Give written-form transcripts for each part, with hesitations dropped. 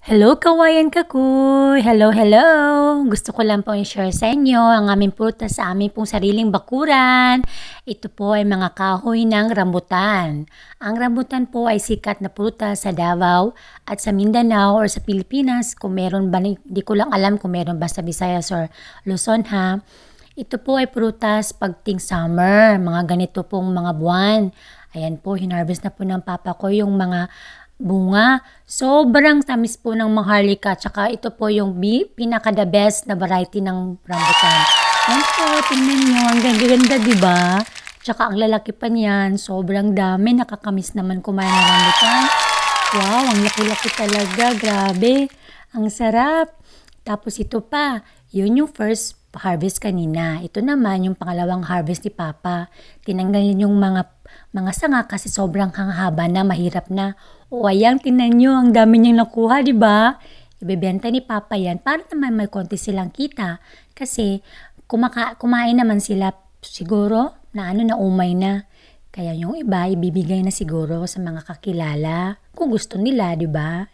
Hello kawayan kakuy! Hello, hello! Gusto ko lang po i-share sa inyo ang aming prutas sa aming pong sariling bakuran. Ito po ay mga kahoy ng rambutan. Ang rambutan po ay sikat na prutas sa Davao at sa Mindanao or sa Pilipinas. Kung meron ba, di ko lang alam kung meron ba sa Visayas or Luzon ha. Ito po ay prutas pagting summer, mga ganito pong mga buwan. Ayan po, hinarvest na po ng papa ko yung mga bunga. Sobrang tamis po ng maharlika. Tsaka ito po yung pinaka the best na variety ng rambutan. Yan po, tingnan nyo. Ang ganda-ganda, diba? Tsaka ang lalaki pa niyan. Sobrang dami. Nakakamiss naman kumain ng rambutan. Wow, ang laki-laki talaga. Grabe. Ang sarap. Tapos ito pa. Yun yung first harvest kanina. Ito naman yung pangalawang harvest ni Papa. Tinanggal yung mga sanga kasi sobrang haba na, mahirap na. O ayan, tingnan nyo, ang dami niyang nakuha, di ba? Ibebenta ni Papa yan para naman may konti silang kita. Kasi kumain naman sila siguro na na umay na. Kaya yung iba, ibibigay na siguro sa mga kakilala. Kung gusto nila, di ba?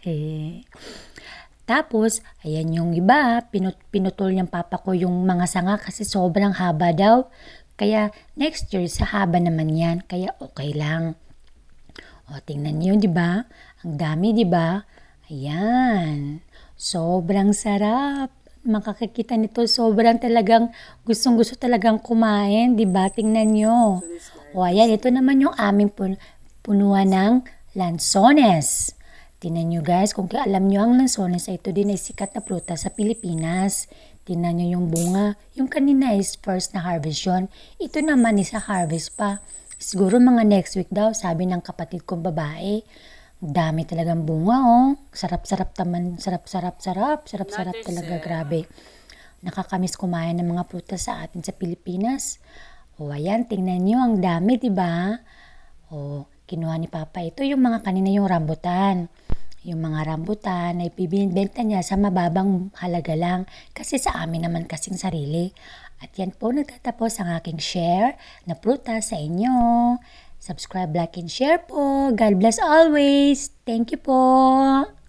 Tapos, ayan yung iba, pinutol niyang papa ko yung mga sanga kasi sobrang haba daw. Kaya next year, sa haba naman yan. Kaya okay lang. O, tingnan niyo, di ba? Ang dami, di ba? Ayan. Sobrang sarap. Makakikita nito, sobrang talagang gustong-gusto talagang kumain, di ba? Tingnan niyo. O, ayan, ito naman yung aming punuan ng lansones. Tingnan nyo guys, kung alam nyo ang lansones, ito din ay sikat na prutas sa Pilipinas. Tingnan nyo yung bunga. Yung kanina is first na harvest yun. Ito naman is a harvest pa. Siguro mga next week daw, sabi ng kapatid kong babae. Dami talagang bunga oh. Sarap-sarap naman, sarap-sarap talaga, grabe. Nakakamiss kumain ng mga prutas sa atin sa Pilipinas. O ayan, tingnan nyo, ang dami, diba? O, kinuha ni Papa ito, yung mga kanina yung rambutan. Yung mga rambutan ay bibenta niya sa mababang halaga lang kasi sa amin naman kasing sarili. At yan po nagtatapos ang aking share na prutas sa inyo. Subscribe, like, and share po. God bless always. Thank you po.